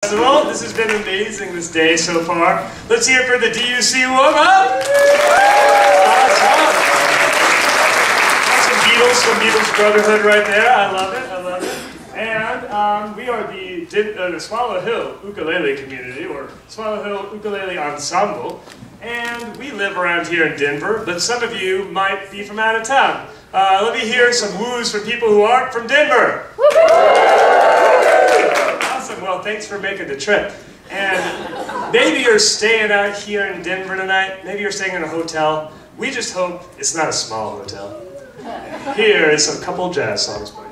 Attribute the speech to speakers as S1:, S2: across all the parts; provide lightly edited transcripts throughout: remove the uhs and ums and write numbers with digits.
S1: Festival. This has been amazing this day so far. Let's hear it for the DUC warm-up. Some Beatles Brotherhood right there. I love it, I love it. And we are the Swallow Hill Ukulele Community, or Swallow Hill Ukulele Ensemble. And we live around here in Denver, but some of you might be from out of town. Let me hear some woos for people who aren't from Denver. Awesome, well, thanks for making the trip. And maybe you're staying out here in Denver tonight. Maybe you're staying in a hotel. We just hope it's not a small hotel. Here is a couple jazz songs for you.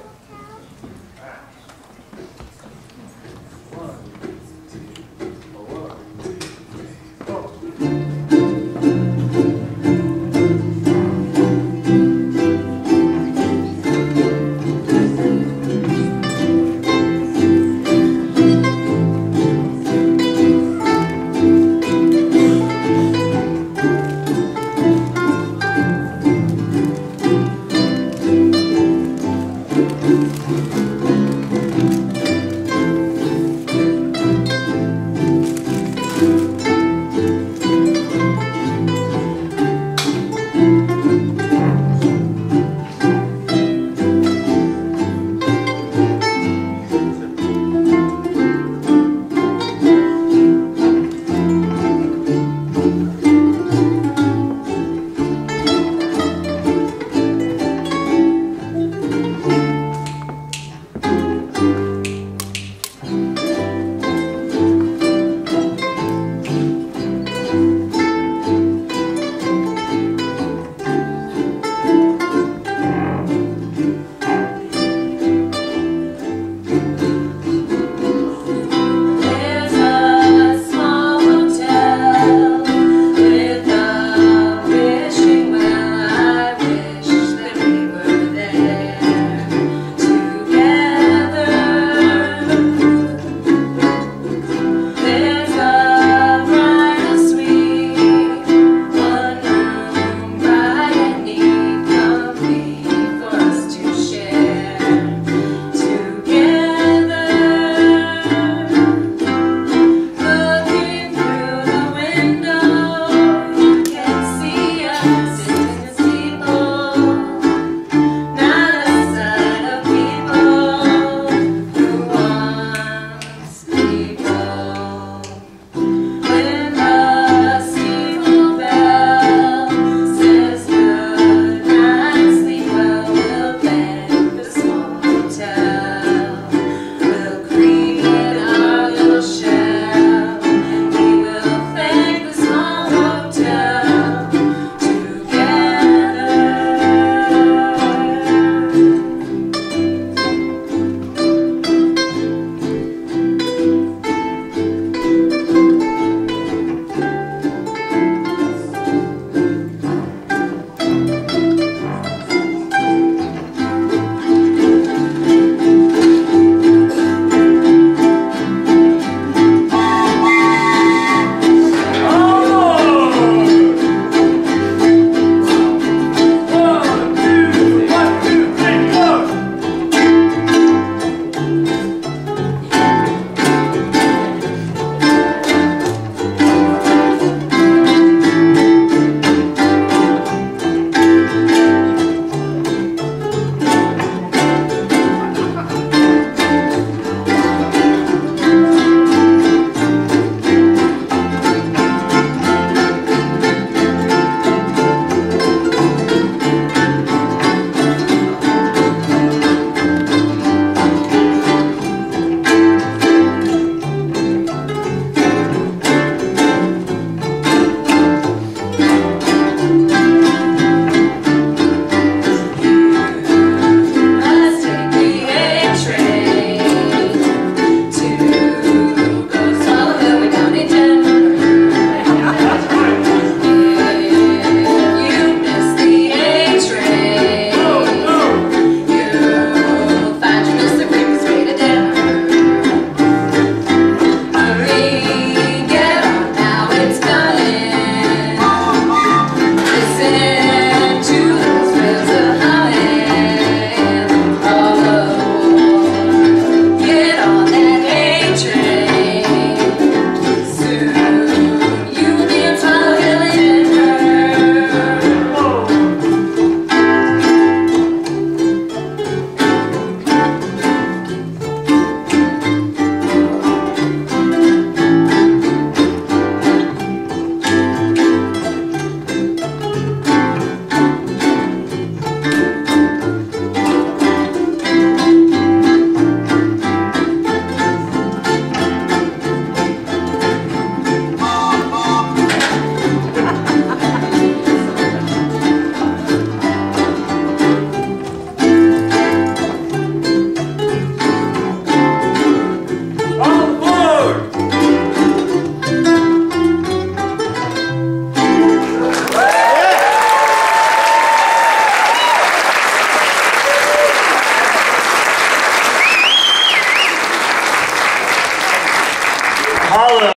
S1: Mahalo.